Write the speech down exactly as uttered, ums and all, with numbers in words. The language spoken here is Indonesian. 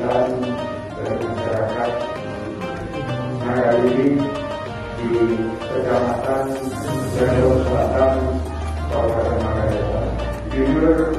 kesehatan dari masyarakat hari ini di Kecamatan Jendol Selatan, Kabupaten Makassar. Jujur